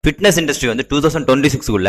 Fitness industry வந்து 2026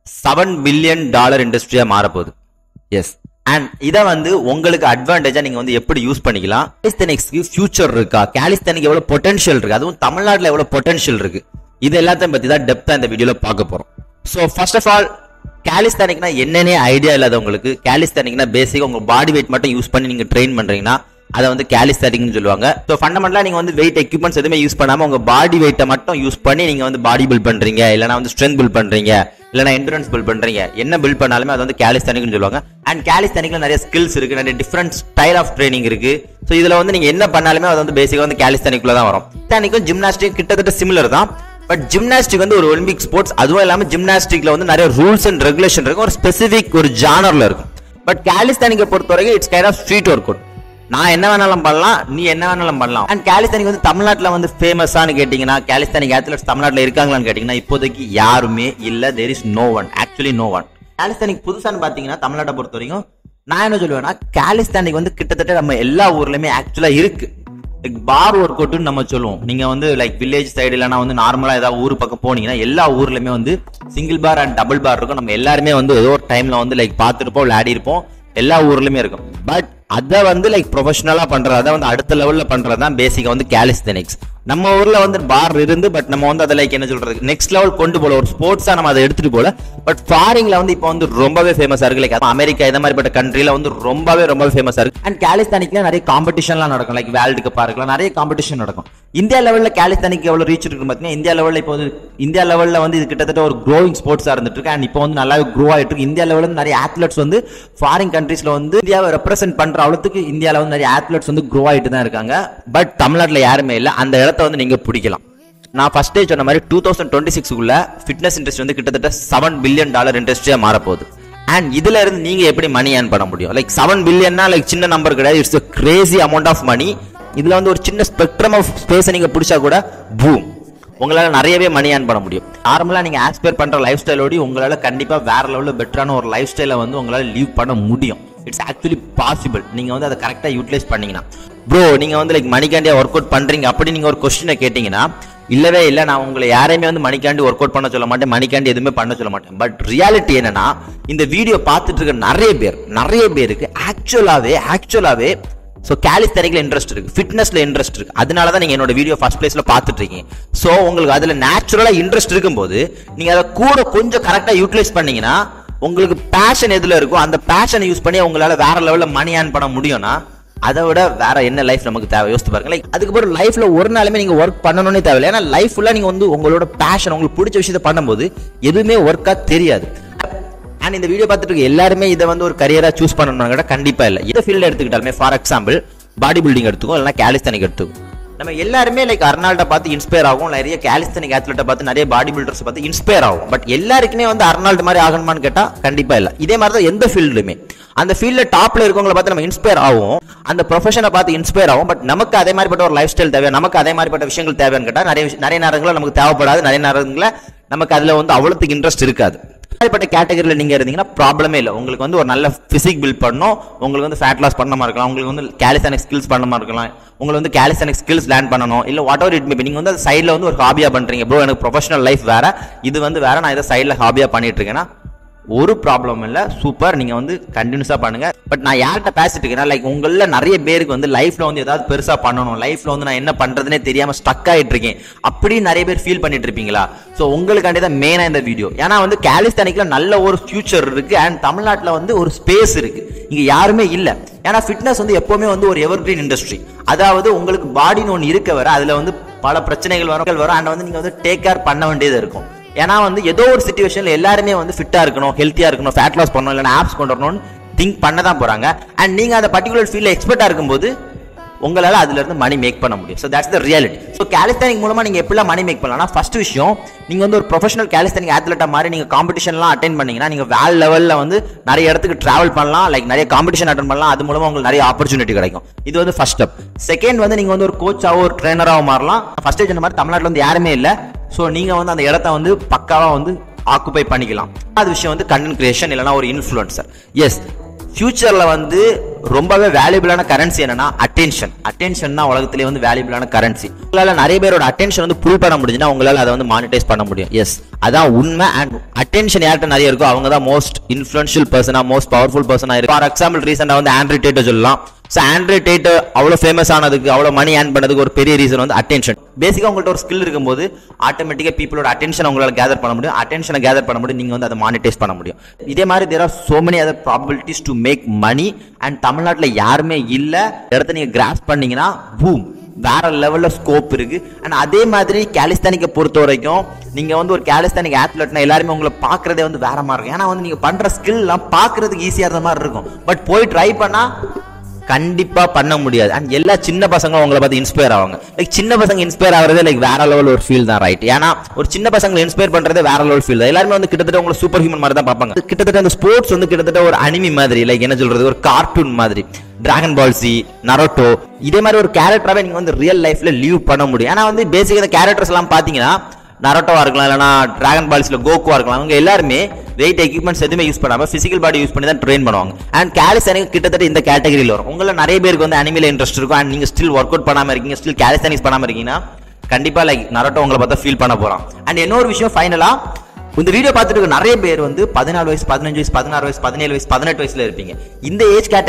$7 billion இண்டஸ்ட்ரியா மாறப்போகுது. S, and இதை வந்து உங்களுக்கு அட்வான்டேஜா நீங்க வந்து எப்படி யூஸ் பண்ணிக்கலாம். காலிஸ்தெனிக்ஸ்க்கு ஃபியூச்சர் இருக்கா, காலிஸ்தெனிக் எவ்வளவு பொட்டன்ஷியல் இருக்கு, அதுவும் தமிழ்நாட்டில் எவ்வளவு பொட்டன்ஷியல் இருக்கு, இது எல்லாத்தையும் பத்தி தான் டெப்தா இந்த வீடியோல பார்க்க போறோம். ஸோ ஃபர்ஸ்ட் ஆஃப் ஆல் காலிஸ்தெனிக்னா என்னன்னே ஐடியா இல்லாதவங்களுக்கு, காலிஸ்தெனிக்னா பேசிக்கா உங்க பாடி வெயிட் மட்டும் யூஸ் பண்ணி நீங்க ட்ரெயின் பண்றீங்கன்னா அதை வந்து காலிஸ்தெனிக்னு சொல்லுவாங்க. ஸோ ஃபண்டமெண்டலா நீங்க வந்து வெயிட் எக்யூப்மெண்ட்ஸ் எதுவுமே யூஸ் பண்ணாம உங்க பாடி வெயிட்டை மட்டும் யூஸ் பண்ணி நீங்க வந்து பாடி பில்ட் பண்றீங்க, இல்லைனா வந்து ஸ்ட்ரென்த் பில்ட் பண்றீங்க, இல்லைனா எண்டூரன்ஸ் பில்ட் பண்றீங்க, என்ன பில்ட் பண்ணாலுமே அது வந்து காலிஸ்தெனிக்னு சொல்லுவாங்க. அண்ட் காலிஸ்தெனிக்ல நிறைய ஸ்கில்ஸ் இருக்கு, நிறைய டிஃபரெண்ட் ஸ்டைல் ஆஃப் ட்ரைனிங் இருக்கு. ஸோ இதுல வந்து நீங்க என்ன பண்ணாலுமே அது வந்து பேசிக்கா வந்து காலிஸ்தெனிக்ல தான் வரும். காலிஸ்தெனிக்கும் ஜிம்னாஸ்டிக் கிட்டத்தட்ட சிமிலர் தான். பட் ஜிம்னாஸ்டிக் வந்து ஒரு ஒலிம்பிக் ஸ்போர்ட்ஸ், அதுவும் இல்லாம ஜிம்னாஸ்டிக்ல வந்து நிறைய ரூல்ஸ் அண்ட் ரெகுலேஷன் இருக்கும், ஒரு ஸ்பெசிபிக் ஒரு ஜானர்ல இருக்கும். பட் காலிஸ்தெனிக்கை பொறுத்த வரைக்கும் it's kind of street workout. நான் என்ன வேணாலும் பண்ணலாம், நீ என்ன வேணாலும் பண்ணலாம். அண்ட் காலிஸ்தெனிக் வந்து தமிழ்நாட்டில் வந்து ஃபேமஸானு கேட்டீங்கன்னா, காலிஸ்தெனிக் அத்லெட்ஸ் தமிழ்நாட்டில் இருக்காங்களான்னு கேட்டீங்கன்னா இப்போதைக்கு யாருமே இல்ல. There is no one, actually no one. Calisthenic புதுசான்னு பாத்தீங்கன்னா தமிழ்நாட்டை பொறுத்த வரைக்கும் நான் என்ன சொல்லுவேன்னா, காலிஸ்தெனிக் வந்து கிட்டத்தட்ட நம்ம எல்லா ஊர்லயுமே ஆக்சுவலா இருக்கு. லைக் பார் ஒர்க் அவுட்னு நம்ம சொல்லுவோம். நீங்க வந்து லைக் வில்லேஜ் சைடு இல்லைன்னா வந்து நார்மலா ஏதாவது ஊர் பக்கம் போனீங்கன்னா எல்லா ஊர்லயுமே வந்து single bar and double bar இருக்கும். நம்ம எல்லாருமே வந்து ஏதோ ஒரு டைம்ல வந்து லைக் பார்த்துருப்போம், விளையாடி இருப்போம், எல்லா ஊர்லயுமே இருக்கும். பட் அதை வந்து லைக் ப்ரொஃபஷனலா பண்றது, அதை வந்து அடுத்த லெவல்ல பண்றது தான் பேசிக்கா வந்து காலிஸ்தெனிக்ஸ். நம்ம ஊர்ல வந்து பார் இருந்து பட் நம்ம வந்து அதை லைக் என்ன சொல்றது நெக்ஸ்ட் லெவல் கொண்டு போல, ஒரு ஸ்போர்ட்ஸா நம்ம அதை எடுத்துட்டு போல. பட் ஃபாரின்ல வந்து இப்போ வந்து ரொம்பவே ஃபேமஸா இருக்கு. லைக் அமெரிக்கா இந்த மாதிரிப்பட்ட கண்ட்ரில வந்து ரொம்பவே ஃபேமஸா இருக்கு. அண்ட் காலிஸ்தெனிக்ல நிறைய காம்படிஷன்லாம் நடக்கும். லைக் வேர்ல்டு கப்பா இருக்கலாம், நிறைய காம்படிஷன் நடக்கும். இந்தியா லெவல்ல காலிஸ்தெனிக் எவ்வளவு ரீச் இருக்கு பாத்தீங்கன்னா, இந்தியா லெவல்ல இப்போ வந்து இந்தியா லெவல்ல வந்து இது கிட்டத்தட்ட ஒரு க்ரோயிங் ஸ்போர்ட்ஸா இருந்துட்டு இருக்கு. அண்ட் இப்போ வந்து நல்லாவே க்ரோ ஆயிட்டு இருக்கு. இந்தியா லெவல்ல நிறைய அத்லெட்ஸ் வந்து ஃபாரின் கண்ட்ரீஸ்ல வந்து இந்தியாவை ரெப்ரசென்ட் பண்ற அளவுக்கு இந்தியால வந்து நிறைய அத்லெட்ஸ் வந்து க்ரோ ஆயிட்டு தான் இருக்காங்க. பட் தமிழ்நாட்டில் யாருமே இல்ல. அந்த இடத்த வந்து நீங்க பிடிக்கலாம். நான் ஃபர்ஸ்டே சொன்ன மாதிரி 2026 ஃபிட்னஸ் இண்டஸ்ட்ரி வந்து கிட்டத்தட்ட $7 billion இண்டஸ்ட்ரியா மாறப்போகுது. அண்ட் இதுல இருந்து நீங்க எப்படி மணி ஏர்ன் பண்ண முடியும்? லைக் 7 பில்லியன்னா லைக் சின்ன நம்பர் கிடையாது, it's a crazy amount of money. இதுல வந்து ஒரு சின்ன ஸ்பெக்ட்ரம் ஆஃப் ஸ்பேஸ் நீங்க பிடிச்சா கூட பூம், உங்களால நிறையவே மணி ஏர்ன் பண்ண முடியும். நார்மலா நீங்க ஆஸ்பயர் பண்ற லைஃப் ஸ்டைலோட உங்களால கண்டிப்பா வேற லெவல்ல பெட்டரான ஒரு லைஃப் ஸ்டைலை வந்து உங்களால லீவ் பண்ண முடியும். It's actually possible. நீங்க வந்து அதை கரெக்டா யூட்டிலைஸ் பண்ணீங்கன்னா. ப்ரோ நீங்க வந்து லைக் மணிக்காண்டியா ஒர்க் அவுட் பண்றீங்க அப்படி நீங்க ஒரு கொஸ்டினை கேட்டீங்கன்னா, இல்லவே இல்லை, நான் உங்களை யாரையுமே வந்து மணிக்காண்டி ஒர்க் அவுட் பண்ண சொல்ல மாட்டேன், மணிக்காண்டி எதுவுமே பண்ண சொல்ல மாட்டேன். பட் ரியாலிட்டி என்னன்னா, இந்த வீடியோ பார்த்துட்டு இருக்க நிறைய பேருக்கு ஆக்சுவலாவே ஸோ காலிஸ்தெனிக்ல இன்ட்ரெஸ்ட் இருக்கு, ஃபிட்னஸ்ல இன்ட்ரெஸ்ட் இருக்கு. அதனால தான் நீங்க என்னோட வீடியோ ஃபர்ஸ்ட் பிளேஸ்ல பார்த்துட்டு இருக்கீங்க. ஸோ உங்களுக்கு அதுல நேச்சுரலா இன்ட்ரெஸ்ட் இருக்கும்போது நீங்க அதை கூட கொஞ்சம் கரெக்டா யூட்டிலைஸ் பண்ணீங்கன்னா, உங்களுக்கு பேஷன் எதுல இருக்கோ அந்த பேஷனை யூஸ் பண்ணி உங்களால வேற லெவல்ல மணி ஏர்ன் பண்ண முடியும்னா, அதை விட வேற என்ன லைஃப் நமக்கு தேவை யோசித்து பாருங்க. லைக் அதுக்கப்புறம் லைஃப்ல ஒரு நாளுமே நீங்க ஒர்க் பண்ணணும்னே தேவையில்லை. ஏன்னா லைஃப் ஃபுல்லா நீங்க வந்து உங்களோட பேஷன், உங்களுக்கு பிடிச்ச விஷயத்தை பண்ணும்போது எதுவுமே ஒர்க்கா தெரியாது. அண்ட் இந்த வீடியோ பார்த்துட்டு இருக்க எல்லாருமே இதை வந்து ஒரு கரியரா சூஸ் பண்ணணும்னா கூட கண்டிப்பா இல்லை. இந்த ஃபீல்டு எடுத்துக்கிட்டாலுமே, ஃபார் எக்ஸாம்பிள் பாடி பில்டிங் எடுத்துக்கோ, இல்லைன்னா காலிஸ்தெனிக் எடுத்துக்கோ. நம்ம எல்லாருமே லைக் அர்னால்டை பார்த்து இன்ஸ்பயர் ஆகும், நிறைய காலிஸ்தெனிக் அத்லெட்டை பார்த்து, நிறைய பாடி பில்டர்ஸ் பார்த்து இன்ஸ்பயர் ஆகும். பட் எல்லாருக்குமே வந்து அர்னால்டு மாதிரி ஆகணுமான்னு கேட்டா கண்டிப்பா இல்லை. இதே மாதிரி தான் எந்த ஃபீல்டுமே, அந்த ஃபீல்ட்ல டாப்ல இருக்கவங்களை பார்த்து நம்ம இன்ஸ்பயர் ஆகும், அந்த ப்ரொஃபஷனை பார்த்து இன்ஸ்பயர் ஆகும். பட் நமக்கு அதே மாதிரிப்பட்ட ஒரு லைஃப் ஸ்டைல் தேவை, நமக்கு அதே மாதிரிப்பட்ட விஷயங்கள் தேவைன்னு கேட்டா நிறைய நேரங்களில் நமக்கு தேவைப்படாது, நிறைய நேரங்களில் நமக்கு அதுல வந்து அவ்வளவுக்கு இன்ட்ரெஸ்ட் இருக்காது. அப்படிப்பட்ட கேட்டகரியில நீங்க இருந்தீங்கன்னா ப்ராப்ளமே இல்லை. உங்களுக்கு வந்து ஒரு நல்ல பிசிக் பில்ட் பண்ணணும், உங்களுக்கு வந்து ஃபேட் லாஸ் பண்ண மாதிரி இருக்கலாம், உங்களுக்கு வந்து காலிஸ்தெனிக் ஸ்கில்ஸ் பண்ண மாதிரி இருக்கலாம், உங்களுக்கு வந்து காலிஸ்தெனிக் ஸ்கில்ஸ் லேர்ன் பண்ணணும், இல்ல whatever it may be. நீங்க வந்து சைட்ல வந்து ஒரு ஹாபியா பண்றீங்க, ப்ரோ எனக்கு ப்ரொஃபஷனல் லைஃப் வேற, இது வந்து வேற, நான் இதை சைட்ல ஹாபியா பண்ணிட்டு இருக்கேன்னா ஒரு ப்ராப்ளம் இல்லை, சூப்பர், நீங்க வந்து கண்டினியூஸா பண்ணுங்க. பட் நான் யார்கிட்ட பேசிட்டு இருக்கேன்னா, லைக் உங்கள நிறைய பேருக்கு வந்து லைஃப்ல வந்து ஏதாவது பெருசா பண்ணணும், லைஃப்ல வந்து நான் என்ன பண்றதுனே தெரியாம ஸ்டக் ஆயிட்டு இருக்கேன் அப்படி நிறைய பேர் ஃபீல் பண்ணிட்டு இருப்பீங்களா? ஸோ உங்களுக்காண்டி தான் மெயினா இந்த வீடியோ. ஏன்னா வந்து காலிஸ்தெனிக்ல நல்ல ஒரு ஃபியூச்சர் இருக்கு. அண்ட் தமிழ்நாட்டில் வந்து ஒரு ஸ்பேஸ் இருக்கு, இங்க யாருமே இல்லை. ஏன்னா ஃபிட்னஸ் வந்து எப்பவுமே வந்து ஒரு எவர்கிரீன் இண்டஸ்ட்ரி. அதாவது உங்களுக்கு பாடின்னு ஒன்று இருக்க வர அதுல வந்து பல பிரச்சனைகள் வரும். அண்ட் வந்து நீங்க வந்து டேக் கேர் பண்ண வேண்டியது இருக்கும். ஏன்னா வந்து ஏதோ ஒரு சிச்சுவேஷன்ல எல்லாருமே வந்து ஃபிட்டா இருக்கணும், ஹெல்த்தியா இருக்கணும், ஃபேட் லாஸ் பண்ணணும், இல்லைன்னா ஆப்ஸ் கொண்டு வரணும்னு திங்க் பண்ண தான் போறாங்க. அண்ட் நீங்க அந்த பர்டிகுலர் ஃபீல்ட்ல எக்ஸ்பர்ட்டா இருக்கும்போது உங்களால அதுல இருந்து மணி மேக் பண்ண முடியும். So that's the reality. So calisthenic மூலமா நீங்க எப்படிலாம் மணி மேக் பண்ணலாம்? ஃபர்ஸ்ட் விஷயம், நீங்க வந்து ஒரு ப்ரொஃபஷனல் காலிஸ்தெனிக் அத்லெட்டா மாதிரி நீங்க காம்படிஷன்லாம் அட்டென்ட் பண்ணீங்கன்னா நீங்க வேர்ல்ட் லெவல்ல வந்து நிறைய இடத்துக்கு டிராவல் பண்ணலாம், லைக் நிறைய காம்படிஷன் அட்டென்ட் பண்ணலாம். அது மூலமா உங்களுக்கு நிறைய ஆப்பர்ச்சுனிட்டி கிடைக்கும். இது வந்து ஃபர்ஸ்ட் ஸ்டெப். செகண்ட் வந்து நீங்க வந்து ஒரு கோச்சாவோ ஒரு ட்ரெயினராவோ மாறலாம். ஃபர்ஸ்ட் சொன்ன மாதிரி தமிழ்நாட்டில் வந்து யாருமே இல்லை. ஸோ நீங்க வந்து அந்த இடத்த வந்து பக்காவா வந்து ஆக்குபை பண்ணிக்கலாம். அது விஷயம் வந்து கண்டென்ட் கிரியேஷன் இல்லைன்னா ஒரு இன்ஃப்ளூயன்சர். எஸ், ஃபியூச்சர்ல வந்து ரொம்பவே வேல்யூபிளான கரன்சி என்னன்னா அட்டென்ஷன் தான் உலகத்திலே வந்து வேல்யூபிளான கரன்சி. உங்களால நிறைய பேரோட அட்டென்ஷன் வந்து புல் பண்ண முடிஞ்சுன்னா உங்களால அதை வந்து மானிட்டைஸ் பண்ண முடியும். எஸ், அதான் உண்மை. அண்ட் அட்டென்ஷன் யார்கிட்ட நிறைய இருக்கோ அவங்க தான் most influential persona, most powerful persona இருக்கு. ஃபார் எக்ஸாம்பிள் ரீசெண்டா வந்து ஆண்ட்ரூ டேட்டை சொல்லலாம். ஸோ ஆண்ட்ரூ டேட் அவ்வளோ ஃபேமஸ் ஆனதுக்கு, அவ்வளோ மணி ஏர்ன் பண்ணதுக்கு ஒரு பெரிய ரீசன் வந்து அட்டென்ஷன். பேசிக்காக உங்கள்கிட்ட ஒரு ஸ்கில் இருக்கும்போது ஆட்டோமேட்டிக்காக பீப்புளோட அட்டென்ஷன் உங்களால் கேதர் பண்ண முடியும். அட்டென்ஷனை கேதர் பண்ண முடியும், நீங்கள் வந்து அதை மானிட்டைஸ் பண்ண முடியும். இதே மாதிரி there are so many other probabilities to make money. And தமிழ்நாட்டில் யாருமே இல்லை இடத்த நீங்கள் கிராஸ் பண்ணீங்கன்னா பூம், வேற லெவல்ல ஸ்கோப் இருக்கு. அண்ட் அதே மாதிரி காலிஸ்தானிக்கை பொறுத்த வரைக்கும் நீங்க வந்து ஒரு காலிஸ்தானிக் ஆத்லெட்னா எல்லாருமே உங்களை பாக்குறதே வந்து வேற மாதிரி இருக்கும். ஏன்னா வந்து நீங்க பண்ற ஸ்கில் எல்லாம் பாக்குறதுக்கு ஈஸியா இருந்த மாதிரி இருக்கும், பட் போய் ட்ரை பண்ணா கண்டிப்பா பண்ண முடியாது. அண்ட் எல்லா சின்ன பசங்க உங்களை பார்த்து இன்ஸ்பயர் ஆவாங்க. லைக் சின்ன பசங்க இன்ஸ்பயர் ஆகிறதே லைக் வேற லெவல் ஒரு ஃபீல் தான், ரைட்? ஏன்னா ஒரு சின்ன பசங்களை இன்ஸ்பயர் பண்றதே வேற லெவல் ஃபீல் தான். எல்லாருமே வந்து கிட்டத்தட்ட உங்களை சூப்பர் ஹியூமன் மாதிரி தான் பார்ப்பாங்க. கிட்டத்தட்ட அந்த ஸ்போர்ட்ஸ் வந்து கிட்டத்தட்ட ஒரு அனிமி மாதிரி, லைக் என்ன சொல்றது, ஒரு கார்ட்டூன் மாதிரி. டிராகன் பால் சி, நரோட்டோ, இதே மாதிரி ஒரு கேரக்டராகவே நீங்க வந்து ரியல் லைஃப்ல லீவ் பண்ண முடியும். ஏன்னா வந்து பேசிக் இந்த கேரக்டர்ஸ் எல்லாம் பாத்தீங்கன்னா நரோட்டோவா இருக்கலாம், இல்லைனா டிராகன் பால்ஸ்ல கோகுவா இருக்கலாம், அவங்க எல்லாருமே வெயிட் எக்யூப்மெண்ட்ஸ் எதுவுமே யூஸ் பண்ணாம பிசிக்கல் பாடி யூஸ் பண்ணி தான் ட்ரெயின் பண்ணுவாங்க. அண்ட் காலிஸ்தானிக்ஸ் கிட்டத்தட்ட இந்த கேட்டகரியில் வரும். உங்களை நிறைய பேருக்கு வந்து அனிமேல இன்ட்ரெஸ்ட் இருக்கும் அண்ட் நீங்க ஸ்டில் ஒர்க் அவுட் பண்ணாம இருக்கீங்க, ஸ்டில் காலிஸ்தானிக்ஸ் பண்ணாம இருக்கீங்கன்னா கண்டிப்பா லைக் நரோட்டோ உங்களை பார்த்தா ஃபீல் பண்ண போறான். அண்ட் இன்னொரு விஷயம் ஃபைனலா, இந்த வீடியோ பார்த்துட்டு நிறைய பேர் வந்து 14 வயசு, 15 வயசு, 16 வயசு, 17 வயசு, 18 வயசுல இருப்பீங்க. இந்த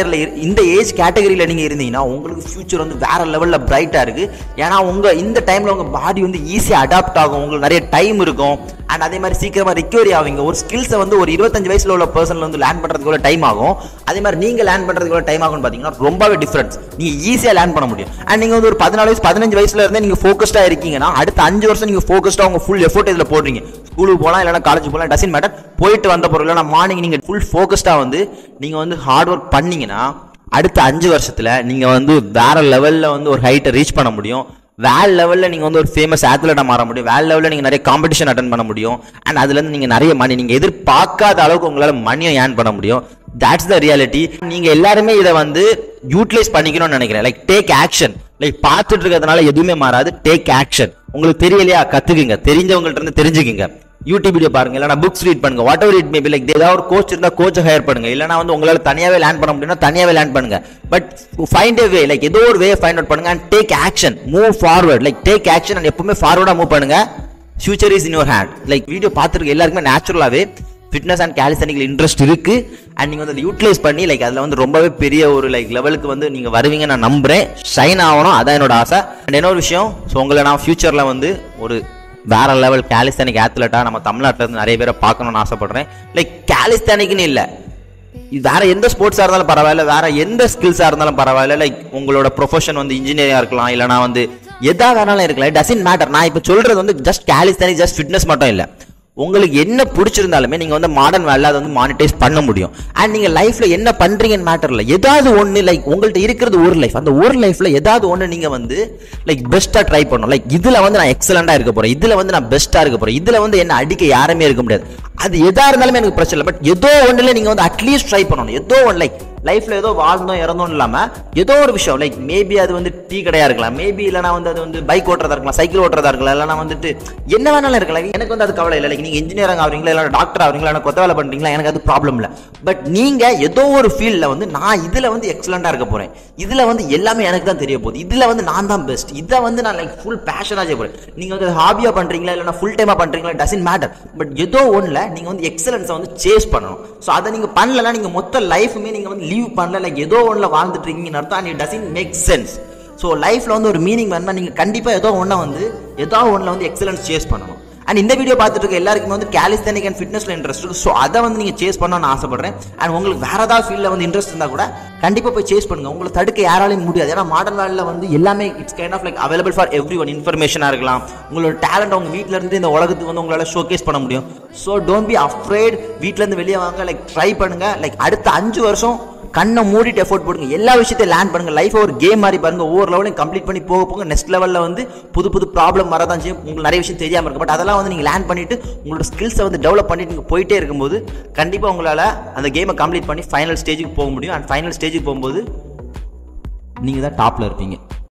ஏஜ் கேட்டகரியில நீங்க இருந்தீங்கன்னா உங்களுக்கு ஃபியூச்சர் வந்து வேற லெவல்ல பிரைட்டா இருக்கு. ஏன்னா இந்த டைம்ல உங்க பாடி வந்து ஈஸியா அடாப்ட் ஆகும், உங்களுக்கு நிறைய டைம் இருக்கும். அண்ட் அதே மாதிரி சீக்கிரமா ரிகவரி ஆவீங்க. ஒரு ஸ்கில்ஸை வந்து ஒரு 25 வயசுல உள்ள பர்சன்ல வந்து லேர்ன் பண்றதுக்கு டைம் ஆகும். அதே மாதிரி நீங்க லேர்ன் பண்றதுக்கு டைம் ஆகும்னு பாத்தீங்கன்னா ரொம்பவே டிஃபரன்ஸ். நீங்க ஈஸியா லேர்ன் பண்ண முடியும். அண்ட் நீங்க வந்து ஒரு 14 வயசு, 15 வயசுல இருந்தே நீங்க ஃபோக்கஸ்டா இருக்கீங்கன்னா அடுத்த 5 வருஷம் நீங்க ஃபோக்கஸ்டா உங்க ஃபுல் எஃபோர்ட் இதுல போடுறீங்க. ஸ்கூலுக்கு போலாம், இல்லைன்னா காலேஜ் போலாம், டசன்ட் மேட்டர். போயிட்டு வந்த பொருள் இல்லைன்னா மார்னிங் நீங்க ஃபுல் ஃபோக்கஸ்டா வந்து நீங்க வந்து ஹார்ட் ஒர்க் பண்ணீங்கன்னா அடுத்த 5 வருஷத்துல நீங்க வந்து வேற லெவல்ல வந்து ஒரு ஹைட்டை ரீச் பண்ண முடியும். வேற லெவல்ல நீங்க வந்து ஒரு ஃபேமஸ் ஆத்லெட்டா மாற முடியும். வேற லெவல்ல நீங்க நிறைய காம்படிஷன் அட்டென்ட் பண்ண முடியும். அண்ட் அதுல இருந்து நீங்க நிறைய மணி, நீங்க எதிர்பார்க்காத அளவுக்கு உங்களால மணியை ஏர்ன் பண்ண முடியும். That's the reality. நீங்க எல்லாருமே இதை வந்து யூட்டிலைஸ் பண்ணிக்கணும்னு நினைக்கிறேன். Like take action. லைக் பார்த்துட்டு இருக்கிறதுனால எதுவுமே மாறாது. Take action. உங்களுக்கு தெரியலையா, கத்துக்குங்க. தெரிஞ்சவங்கள்ட்ட இருந்து தெரிஞ்சுக்குங்க. யூடியூப் வீடியோ பாருங்க, இல்லைனா புக்ஸ் ரீட் பண்ணுங்க, whatever it may be. Like ஏதாவது ஒரு கோச் இருந்தா கோச்சை ஹையர் பண்ணுங்க, இல்லைனா வந்து உங்களால தனியாவே லேர்ன் பண்ண முடியும்னா தனியாவே லேர்ன் பண்ணுங்க. But find a way, like ஏதோ ஒரு வே ஃபைண்ட் அவுட் பண்ணுங்க. And take action, move forward. Like take action and எப்பவுமே ஃபார்வர்டா மூவ் பண்ணுங்க. Future is in your hand. Like video பார்த்துருக்க எல்லாருக்குமே நேச்சுரலாவே ஃபிட்னஸ் அண்ட் காலிஸ்தானிக்ல இன்ட்ரெஸ்ட் இருக்கு. அண்ட் நீங்க வந்து யூட்டிலைஸ் பண்ணி லைக் அதுல வந்து ரொம்பவே பெரிய ஒரு லைக் லெவலுக்கு வந்து நீங்க வருவீங்க நான் நம்புறேன். ஷைன் ஆகணும், அதான் என்னோட ஆசை. அண்ட் இன்னொரு விஷயம், ஸோ உங்களை நான் ஃபியூச்சர்ல வந்து ஒரு வேற லெவல் காலிஸ்தானிக் ஆத்லெட்டா நம்ம தமிழ்நாட்டில இருந்து நிறைய பேரை பார்க்கணும்னு ஆசைப்படுறேன். லைக் காலிஸ்தானிக்னு இல்லை, வேற எந்த ஸ்போர்ட்ஸா இருந்தாலும் பரவாயில்ல, வேற எந்த ஸ்கில்ஸா இருந்தாலும் பரவாயில்ல. லைக் உங்களோட ப்ரொஃபஷன் வந்து இன்ஜினியரிங்கா இருக்கலாம், இல்லைனா வந்து எதா வேணாலும் இருக்கலாம். It doesn't matter. நான் இப்போ சொல்றது வந்து ஜஸ்ட் காலிஸ்தானிக், ஜஸ்ட் ஃபிட்னஸ் மட்டும் இல்லை. உங்களுக்கு என்ன பிடிச்சிருந்தாலுமே நீங்க வந்து மாடர்ன் வேலை அதை வந்து மானிட்டைஸ் பண்ண முடியும். அண்ட் நீங்க லைஃப்ல என்ன பண்றீங்கன்னு மேட்டர் இல்லை. ஏதாவது ஒன்று லைக் உங்கள்கிட்ட இருக்கிறது ஒரு லைஃப், அந்த ஒரு லைஃப்ல ஏதாவது ஒன்று நீங்க வந்து லைக் பெஸ்டா ட்ரை பண்ணணும். லைக் இதுல வந்து நான் எக்ஸலண்டா இருக்க போறேன், இதுல வந்து நான் பெஸ்டா இருக்க போறேன், இதுல வந்து என்ன அடிக்க யாருமே இருக்க முடியாது. அது எதா இருந்தாலுமே எனக்கு பிரச்சனை இல்லை. பட் ஏதோ ஒன்றுல நீங்க வந்து அட்லீஸ்ட் ட்ரை பண்ணணும். ஏதோ ஒன்று லைக் லைஃப்ல ஏதோ வாழ்ந்தோம் இறந்தோம் இல்லாம ஏதோ ஒரு விஷயம், லைக் மேபி அது வந்து டீ கடையா இருக்கலாம், மேபி இல்லைனா வந்து அது வந்து பைக் ஓட்டுறதா இருக்கலாம், சைக்கிள் ஓட்டுறதா இருக்கலாம், இல்லைனா வந்துட்டு என்ன வேணாலும் இருக்கலாம். எனக்கு வந்து அது கவலை இல்லை. லைக் நீங்க இன்ஜினியரிங் ஆகிறீங்களா, இல்லை டாக்டர் ஆகிறீங்களா, இல்லை கொத்த வேலை பண்றீங்களா, எனக்கு அது ப்ராப்ளம் இல்லை. பட் நீங்க ஏதோ ஒரு ஃபீல்ட்ல வந்து நான் இதுல வந்து எக்ஸலண்டா இருக்க போறேன், இதுல வந்து எல்லாமே எனக்கு தான் தெரிய போகுது, இதுல வந்து நான் தான் பெஸ்ட், இதை வந்து நான் லைக் ஃபுல் பேஷனா செய்ய போறேன். நீங்க வந்து ஹாபியா பண்றீங்களா, இல்லைனா ஃபுல் டைமா பண்றீங்களா, டசன்ட் மேட்டர். பட் ஏதோ ஒண்ணுல நீங்க வந்து எக்ஸலன்ஸை வந்து சேஸ் பண்ணணும். ஸோ அதை நீங்க பண்ணலன்னா நீங்க மொத்த லைஃபுமே நீங்க வந்து லீவ் பண்ணல, லைக் ஏதோ ஒன்றுல வாழ்ந்துட்டு இருக்கீங்கன்னு அர்த்தம். And it doesn't make sense. So லைஃப்ல வந்து ஒரு மீனிங் வேணும்னா நீங்க கண்டிப்பா ஏதோ ஒன்றை வந்து எக்ஸலன்ஸ் சேஸ் பண்ணணும். அண்ட் இந்த வீடியோ பார்த்துட்டு இருக்க எல்லாருக்குமே வந்து காலிஸ்தானிக் அண்ட் ஃபிட்னஸ்ல இன்ட்ரெஸ்ட் இருக்கு. ஸோ அதை வந்து நீங்க சேஸ் பண்ணணும்னு ஆசைப்படுறேன். அண்ட் உங்களுக்கு வேற ஏதாவது ஃபீல்ட்ல வந்து இன்ட்ரெஸ்ட் இருந்தா கூட கண்டிப்பா போய் சேஸ் பண்ணுங்க. உங்களை தடுக்க யாராலையும் முடியாது. ஏன்னா மாடர்ன் வேர்ல்ட்ல வந்து எல்லாமே it's kind of like available for every one. இன்ஃபர்மேஷனா இருக்கலாம், உங்களோட டேலண்ட் உங்க வீட்ல இருந்து இந்த உலகத்துக்கு வந்து உங்களால ஷோகேஸ் பண்ண முடியும். So don't be afraid. வீட்ல இருந்து வெளியே வாங்க, லைக் ட்ரை பண்ணுங்க. லைக் அடுத்த 5 வருஷம் கண்ணை மூடிட்டு எஃபோர்ட் போடுங்க. எல்லா விஷயத்தையும் லேர்ன் பண்ணுங்க. லைஃப் ஒரு கேம் மாதிரி பாருங்க. ஒவ்வொரு லெவலையும் கம்ப்ளீட் பண்ணி போக போக நெக்ஸ்ட் லெவலில் வந்து புது புது ப்ராப்ளம் வரதான் செய்யும். உங்களுக்கு நிறைய விஷயம் தெரியாமல் இருக்கும். பட் அதெல்லாம் வந்து நீங்கள் லேர்ன் பண்ணிட்டு உங்களோட ஸ்கில்ஸை வந்து டெவலப் பண்ணிட்டு நீங்கள் போயிட்டே இருக்கும்போது கண்டிப்பாக உங்களால் அந்த கேமை கம்ப்ளீட் பண்ணி ஃபைனல் ஸ்டேஜுக்கு போக முடியும். அண்ட் ஃபைனல் ஸ்டேஜுக்கு போகும்போது நீங்கள் தான் டாப்பில் இருப்பீங்க.